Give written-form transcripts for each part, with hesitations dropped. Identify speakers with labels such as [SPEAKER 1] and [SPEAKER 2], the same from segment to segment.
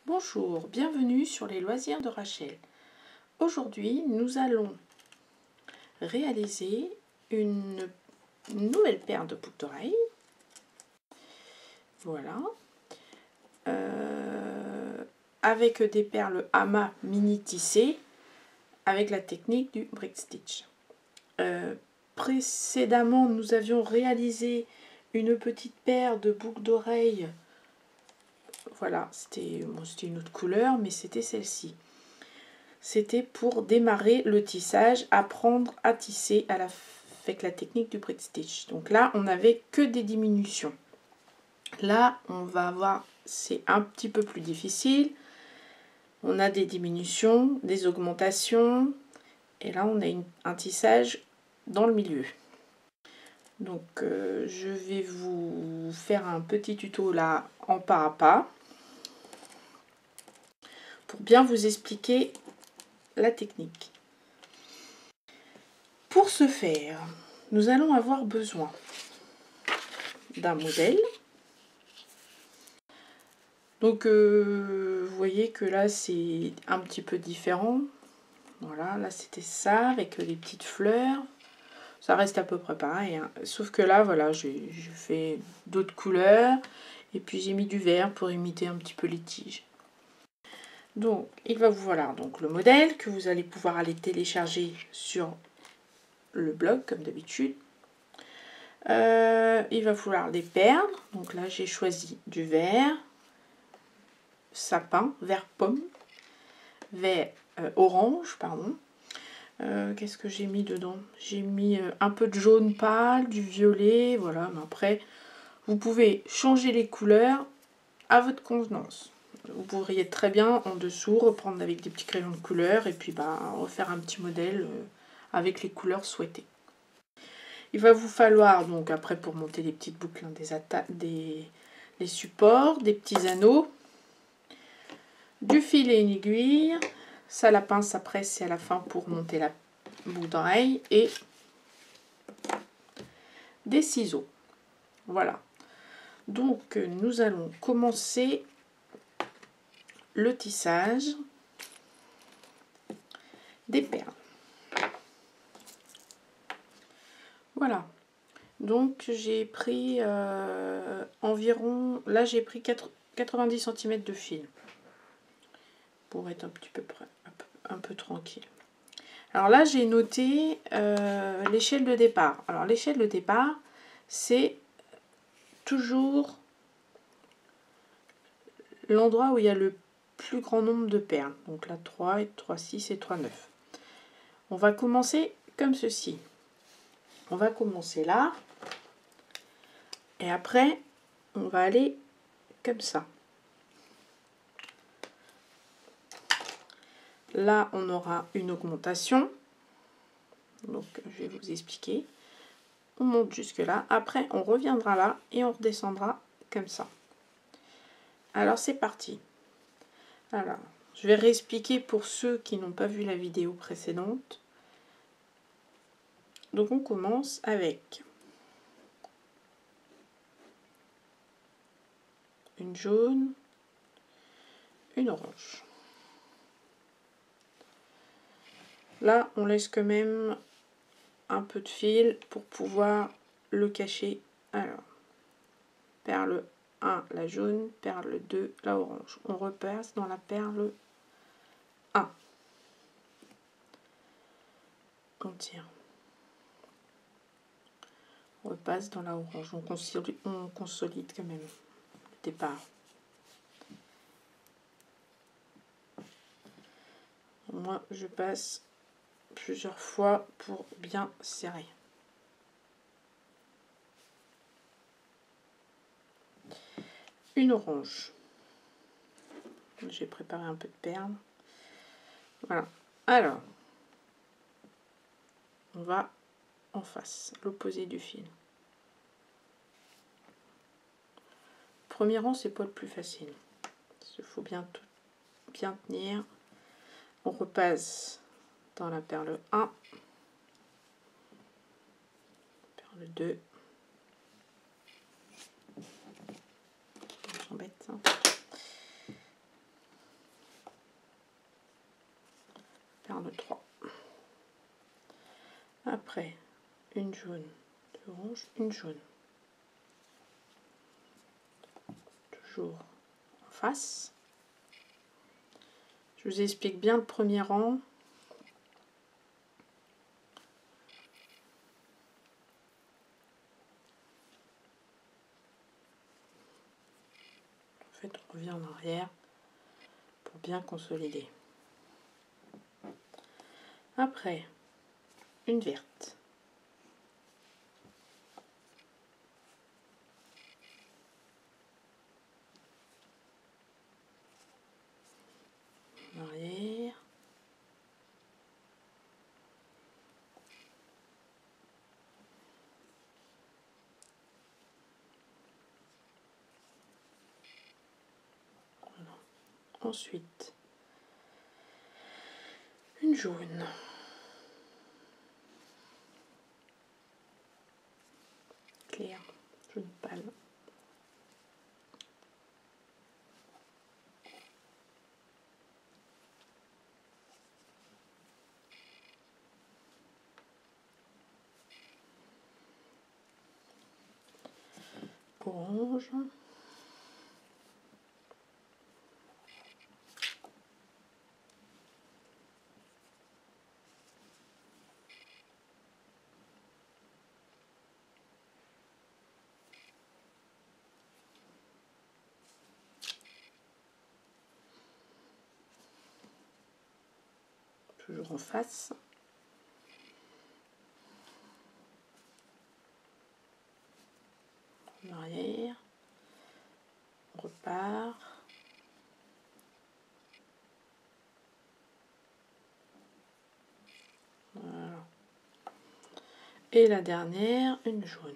[SPEAKER 1] Bonjour, bienvenue sur les loisirs de Rachel. Aujourd'hui, nous allons réaliser une nouvelle paire de boucles d'oreilles. Voilà. Avec des perles Ama mini tissées avec la technique du brick stitch. Précédemment, nous avions réalisé une petite paire de boucles d'oreilles. Voilà, c'était une autre couleur, mais c'était celle-ci. C'était pour démarrer le tissage, apprendre à tisser avec la technique du brick stitch. Donc là, on n'avait que des diminutions. Là, on va avoir, c'est un petit peu plus difficile. On a des diminutions, des augmentations. Et là, on a un tissage dans le milieu. Donc, je vais vous faire un petit tuto là, en pas à pas, pour bien vous expliquer la technique. Pour ce faire, nous allons avoir besoin d'un modèle. Donc vous voyez que là c'est un petit peu différent. Voilà, là c'était ça avec les petites fleurs. Ça reste à peu près pareil, hein. Sauf que là voilà, j'ai fait d'autres couleurs et puis j'ai mis du vert pour imiter un petit peu les tiges. Donc il va vous voilà donc le modèle que vous allez pouvoir aller télécharger sur le blog comme d'habitude. Il va falloir des perles. Donc là j'ai choisi du vert, sapin, vert pomme, vert orange, pardon. Qu'est-ce que j'ai mis dedans? J'ai mis un peu de jaune pâle, du violet, voilà. Mais après, vous pouvez changer les couleurs à votre convenance. Vous pourriez très bien en dessous reprendre avec des petits crayons de couleur et puis refaire un petit modèle avec les couleurs souhaitées. Il va vous falloir donc après pour monter les petites boucles des supports, des petits anneaux, du fil et une aiguille, ça la pince à presse c'est à la fin pour monter la boucle d'oreille et des ciseaux. Voilà. Donc nous allons commencer le tissage des perles. Voilà. Donc j'ai pris environ, là j'ai pris 90 cm de fil pour être un petit peu près, un peu tranquille. Alors là j'ai noté l'échelle de départ. Alors l'échelle de départ c'est toujours l'endroit où il y a le plus grand nombre de perles. Donc là 3, 3, 6 et 3, 9. On va commencer comme ceci. On va commencer là. Et après, on va aller comme ça. Là, on aura une augmentation. Donc, je vais vous expliquer. On monte jusque là. Après, on reviendra là et on redescendra comme ça. Alors, c'est parti. Alors, je vais réexpliquer pour ceux qui n'ont pas vu la vidéo précédente. Donc, on commence avec une jaune, une orange. Là, on laisse quand même un peu de fil pour pouvoir le cacher. Alors, perle 1, la jaune, perle 2, la orange. On repasse dans la perle 1. On tire. On repasse dans la orange. On consolide quand même le départ. Moi, je passe plusieurs fois pour bien serrer. Une orange. J'ai préparé un peu de perles. Voilà. Alors, on va en face, l'opposé du fil. Premier rang, c'est pas le plus facile. Il faut bien tenir. On repasse dans la perle 1, perle 2. On s'embête ça. faire le 3. Après, une jaune, 2 oranges, une jaune. Toujours en face. Je vous explique bien le premier rang. En fait, on revient en arrière pour bien consolider. Après, une verte. En arrière. Voilà. Ensuite, une jaune. Clair, jaune pâle. Orange. Toujours en face. En arrière. On repart. Voilà. Et la dernière, une jaune.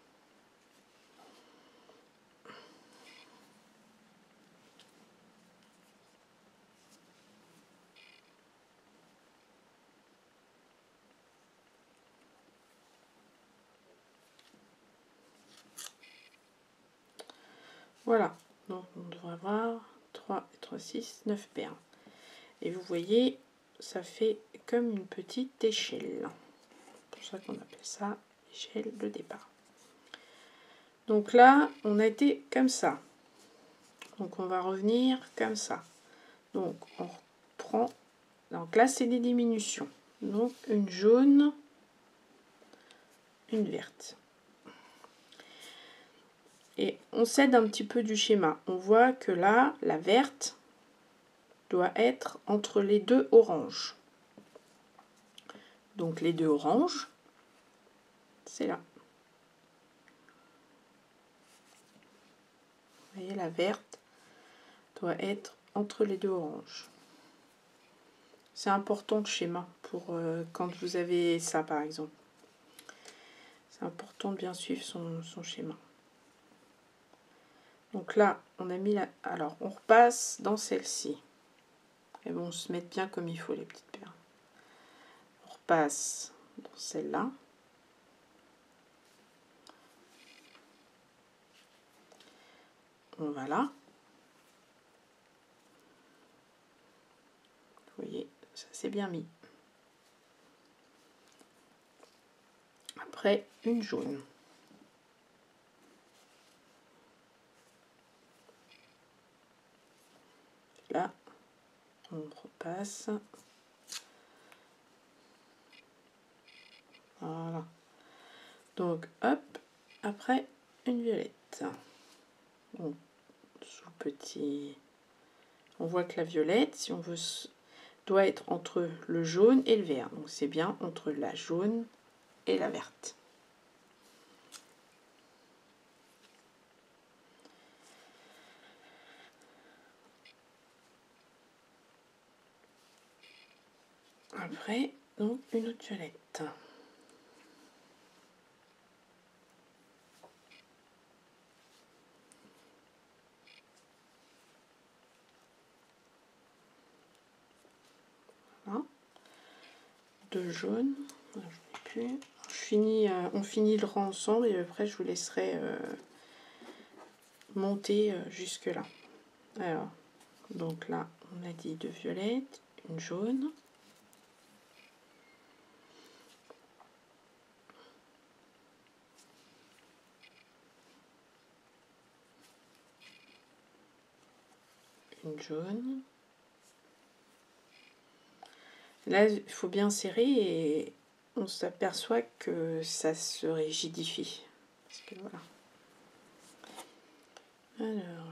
[SPEAKER 1] Voilà, donc on devrait avoir 3 et 3, 6, 9 perles. Et vous voyez, ça fait comme une petite échelle. C'est pour ça qu'on appelle ça échelle de départ. Donc là, on a été comme ça. Donc on va revenir comme ça. Donc on reprend. Donc là, c'est des diminutions. Donc une jaune, une verte. Et on s'aide un petit peu du schéma. On voit que là, la verte doit être entre les deux oranges. Donc les deux oranges, c'est là. Vous voyez, la verte doit être entre les deux oranges. C'est important le schéma pour quand vous avez ça par exemple. C'est important de bien suivre son schéma. Donc là, on a mis la... Alors, on repasse dans celle-ci. Et bon, se mettre bien comme il faut les petites perles. On repasse dans celle-là. Voilà. Vous voyez, ça c'est bien mis. Après, une jaune. Là, on repasse. Voilà. Donc, hop, après, une violette. Donc, sous petit... On voit que la violette, si on veut, doit être entre le jaune et le vert. Donc, c'est bien entre la jaune et la verte. Après, donc, une autre violette. Voilà. Deux jaunes. Je n'ai plus. On finit le rang ensemble et après, je vous laisserai monter jusque là. Alors, donc là, on a dit deux violettes, une jaune. une jaune. Là, il faut bien serrer et on s'aperçoit que ça se rigidifie. Parce que voilà. Alors.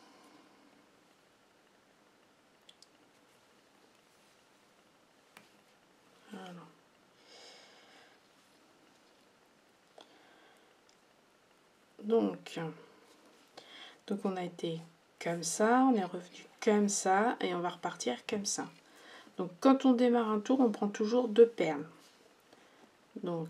[SPEAKER 1] Voilà. Donc on a été comme ça, on est revenu comme ça et on va repartir comme ça. Donc quand on démarre un tour, on prend toujours 2 perles. Donc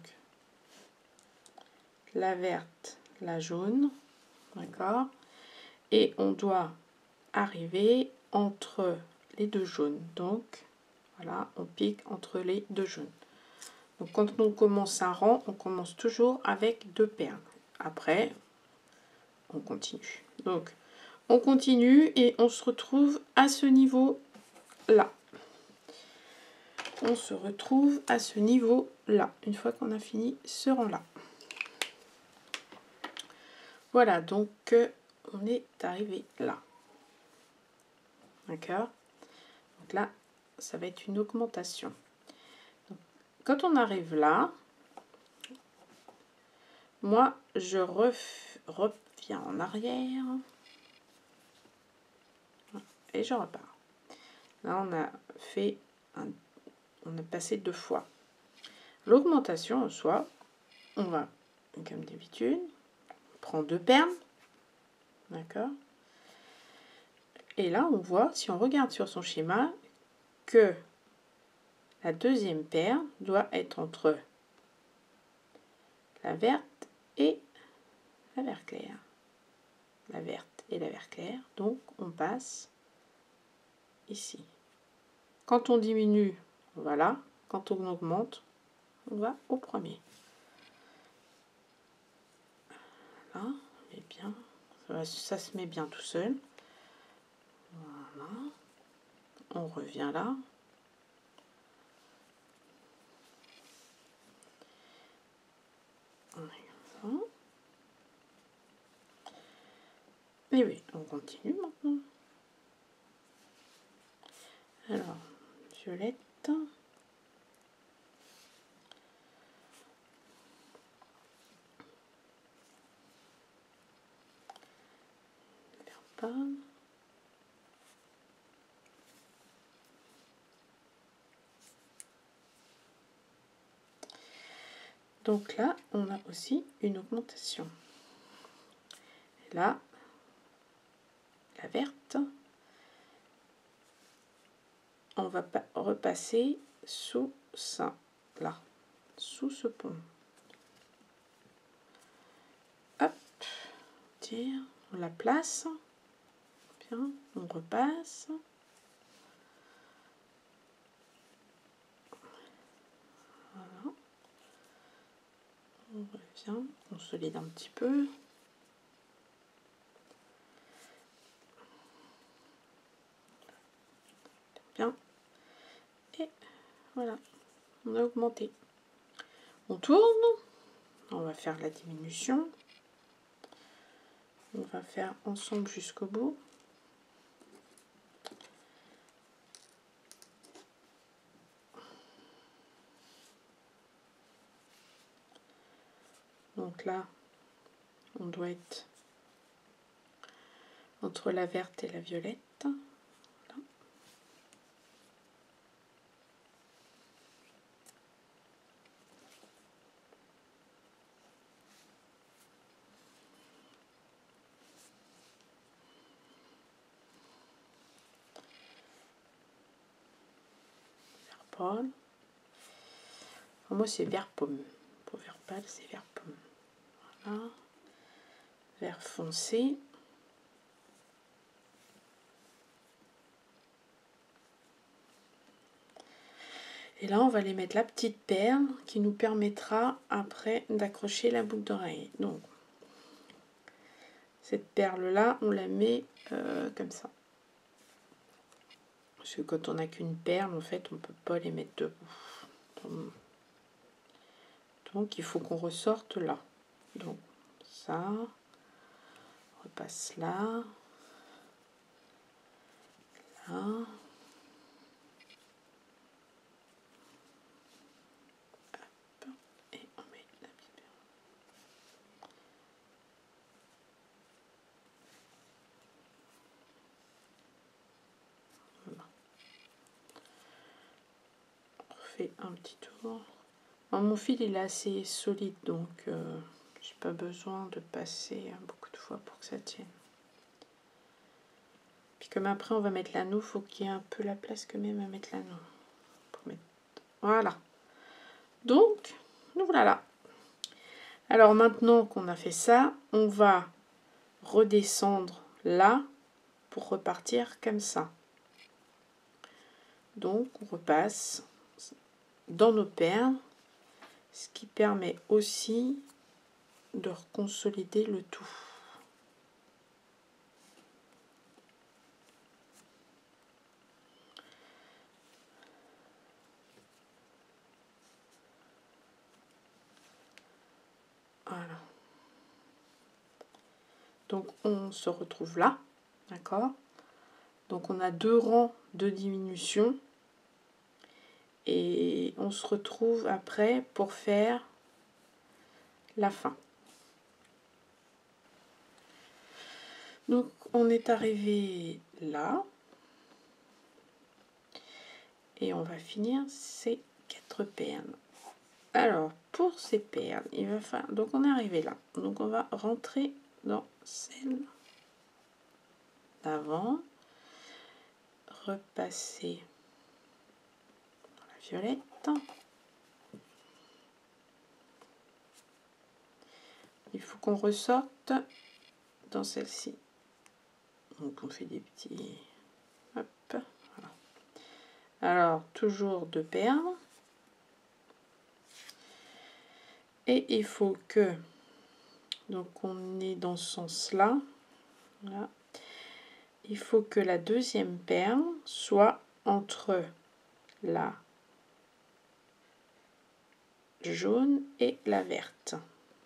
[SPEAKER 1] la verte, la jaune, d'accord. Et on doit arriver entre les 2 jaunes. Donc voilà, on pique entre les 2 jaunes. Donc quand on commence un rang, on commence toujours avec 2 perles. Après, on continue. Donc on continue et on se retrouve à ce niveau là. On se retrouve à ce niveau là, une fois qu'on a fini ce rang là. Voilà, donc on est arrivé là. D'accord. Donc là, ça va être une augmentation. Donc, quand on arrive là, moi je reviens en arrière et je repars. Là, on a fait on a passé 2 fois. L'augmentation en soi, on va, comme d'habitude, prendre 2 perles, d'accord. Et là, on voit, si on regarde sur son schéma, que la deuxième perle doit être entre la verte et la vert clair. La verte et la vert clair. Donc, on passe ici. Quand on diminue, voilà. Quand on augmente, on va au premier. Là, mais bien. Ça se met bien tout seul. Voilà. On revient là. On est comme ça. Et oui, on continue maintenant. Alors, violette. Pas. Donc là, on a aussi une augmentation. Et là, la verte, on va repasser sous ça, là, sous ce pont. Hop, tire, on la place. Bien, on repasse. Voilà. On revient, on consolide un petit peu. Bien. Et voilà, on a augmenté. On tourne. On va faire la diminution. On va faire ensemble jusqu'au bout. Donc là, on doit être entre la verte et la violette. Voilà. Vert pâle. Enfin, moi, c'est vert pomme. Pour vert pâle, c'est vert pomme. Voilà. Vert foncé. Et là, on va aller mettre la petite perle qui nous permettra après d'accrocher la boucle d'oreille. Donc, cette perle-là, on la met comme ça. Parce que quand on n'a qu'une perle, en fait, on ne peut pas les mettre debout. Donc, il faut qu'on ressorte là. Donc, ça, on repasse là. Voilà. Et on met la petite perle. Voilà. On refait un petit tour. Alors, mon fil il est assez solide, donc j'ai pas besoin de passer beaucoup de fois pour que ça tienne. Puis comme après on va mettre l'anneau, faut qu'il y ait un peu la place quand même à mettre l'anneau. Mettre... Voilà. Donc, nous voilà. Alors maintenant qu'on a fait ça, on va redescendre là pour repartir comme ça. Donc on repasse dans nos perles, ce qui permet aussi de reconsolider le tout. Voilà. Donc on se retrouve là, d'accord? Donc on a 2 rangs de diminution et on se retrouve après pour faire la fin. Donc on est arrivé là et on va finir ces 4 perles. Alors pour ces perles, il va falloir, donc on est arrivé là, donc on va rentrer dans celle d'avant, repasser dans la violette. Il faut qu'on ressorte dans celle-ci. Donc on fait des petits... Hop, voilà. Alors, toujours 2 perles. Et il faut que... Donc on est dans ce sens-là. Voilà. Il faut que la deuxième perle soit entre la jaune et la verte.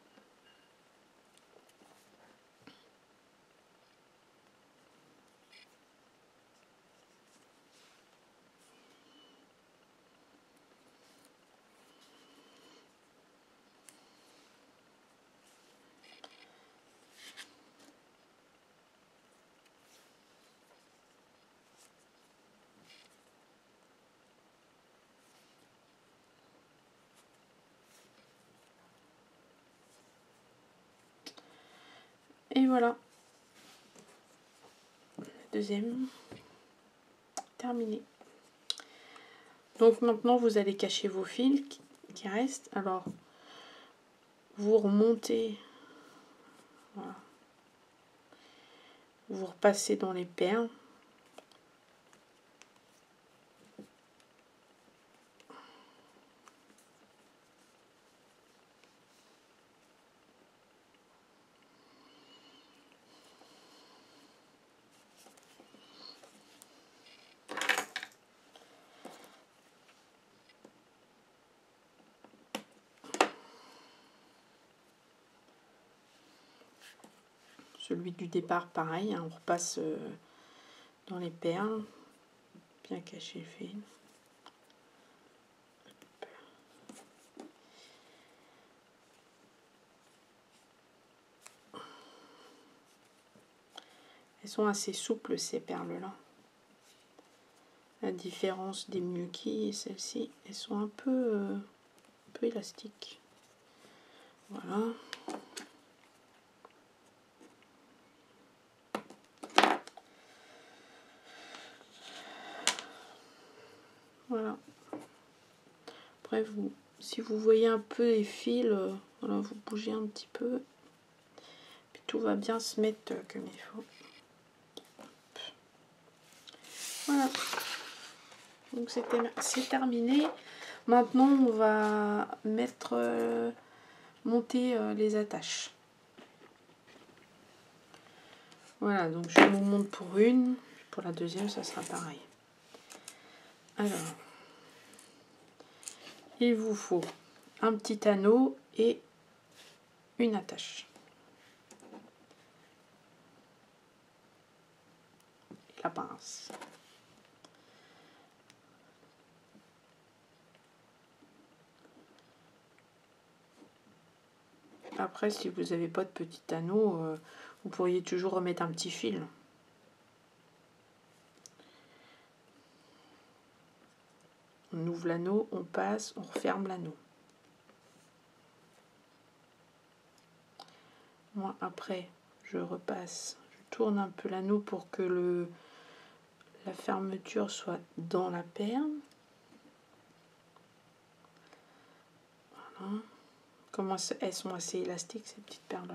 [SPEAKER 1] Et voilà. Deuxième. Terminé. Donc maintenant, vous allez cacher vos fils qui restent. Alors, vous remontez. Voilà. Vous repassez dans les perles. Celui du départ, pareil, hein, on repasse dans les perles, bien cacher le fil. Elles sont assez souples ces perles-là. La différence des Miyuki et celles-ci, elles sont un peu élastiques. Voilà. Voilà. Après, si vous voyez un peu les fils, voilà, vous bougez un petit peu. Puis tout va bien se mettre comme il faut. Voilà. Donc c'est terminé. Maintenant, on va monter les attaches. Voilà, donc je vous montre pour une. Pour la deuxième, ça sera pareil. Alors, il vous faut un petit anneau et une attache. Et la pince. Après, si vous n'avez pas de petit anneau, vous pourriez toujours remettre un petit fil. On ouvre l'anneau, on passe, on referme l'anneau. Moi, après, je repasse, je tourne un peu l'anneau pour que la fermeture soit dans la perle. Voilà. Comment elles sont assez élastiques, ces petites perles-là.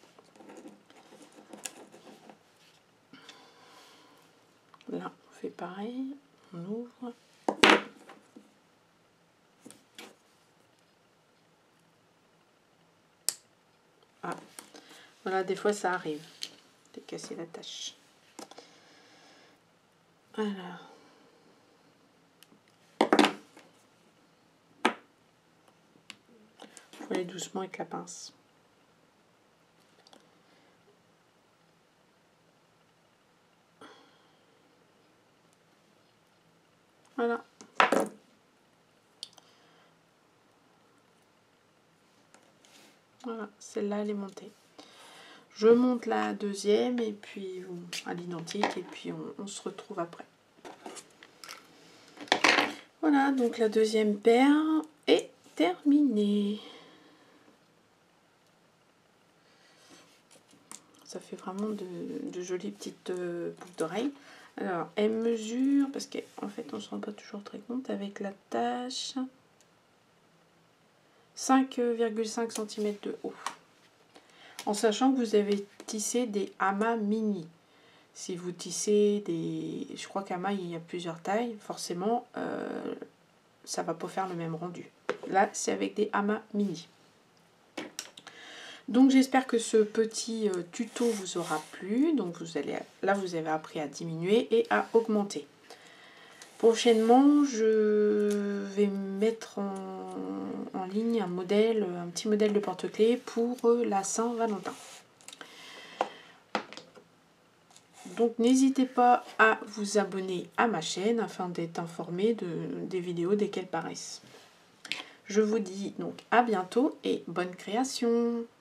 [SPEAKER 1] Là, on fait pareil, on ouvre. Ah, voilà, des fois ça arrive de casser la tâche. Alors. Il faut aller doucement avec la pince. Voilà. Voilà, celle-là elle est montée. Je monte la deuxième et puis à l'identique et puis on se retrouve après. Voilà, donc la deuxième paire est terminée. Ça fait vraiment de jolies petites boucles d'oreilles. Alors, elle mesure, parce qu'en fait on ne se rend pas toujours très compte avec la tâche, 5,5 cm de haut. En sachant que vous avez tissé des amas mini. Si vous tissez des... Je crois qu'amas, il y a plusieurs tailles. Forcément, ça ne va pas faire le même rendu. Là, c'est avec des amas mini. Donc, j'espère que ce petit tuto vous aura plu. Donc, là, vous avez appris à diminuer et à augmenter. Prochainement, je vais mettre en ligne un petit modèle de porte-clés pour la Saint-Valentin. Donc n'hésitez pas à vous abonner à ma chaîne afin d'être informé des vidéos dès qu'elles paraissent. Je vous dis donc à bientôt et bonne création!